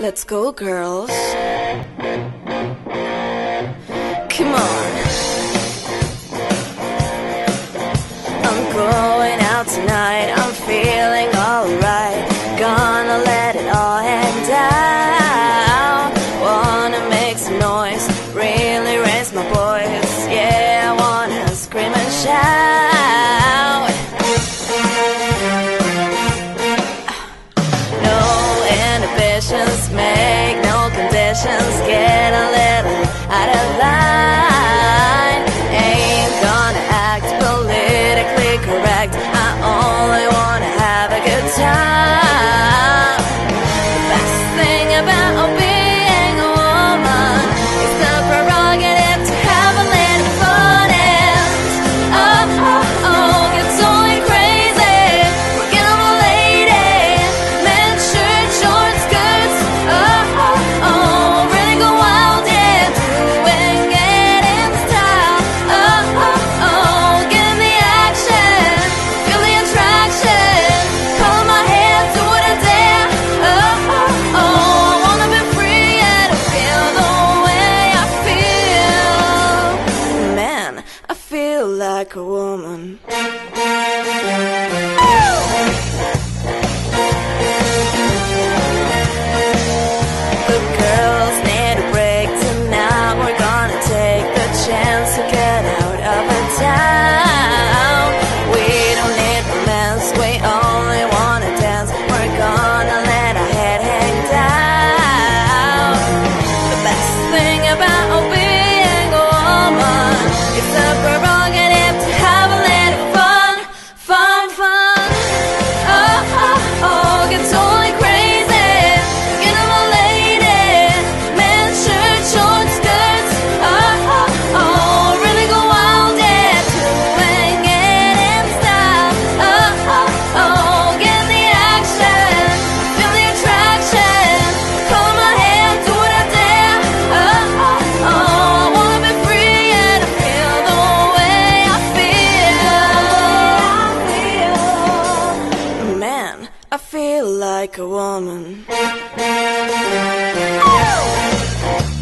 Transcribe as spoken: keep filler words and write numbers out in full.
Let's go, girls. Come on. I'm going out tonight, I'm feeling alright. Gonna let it all hang down. Wanna make some noise, really raise my voice. Yeah, I wanna scream and shout. No inhibitions, make no conditions. Get a little out of line. Ain't gonna act politically correct, I only wanna have a good time. The best thing about being a woman is the prerogative to have a little fun. And oh, oh, oh, it's only crazy. Forget I'm a lady. Men, shirt, short skirts. Oh, oh, oh, really go wild, yeah. Doing it in style. Oh, oh, oh, get in the action. Feel the attraction. Color my hair, do what I dare. Oh, oh, oh, I wanna be free and I feel the way I feel. Man, I feel like a woman. The girls need a break tonight. We're gonna take the chance to get out of a town. We don't need romance, we only wanna dance. We're gonna let our head hang down. The best thing about being a woman is the prerogative to have a little fun, fun, fun. Oh, oh, oh, get totally crazy. Get I'm a lady. Men, shirt, short skirts. Oh, oh, oh, really go wild, yeah. Doing it in style. Oh, oh, oh, get in the action. Feel the attraction. Color my hair, do what I dare. Oh, oh, oh, I wanna be free and I feel the way I feel. Man, I feel like a woman.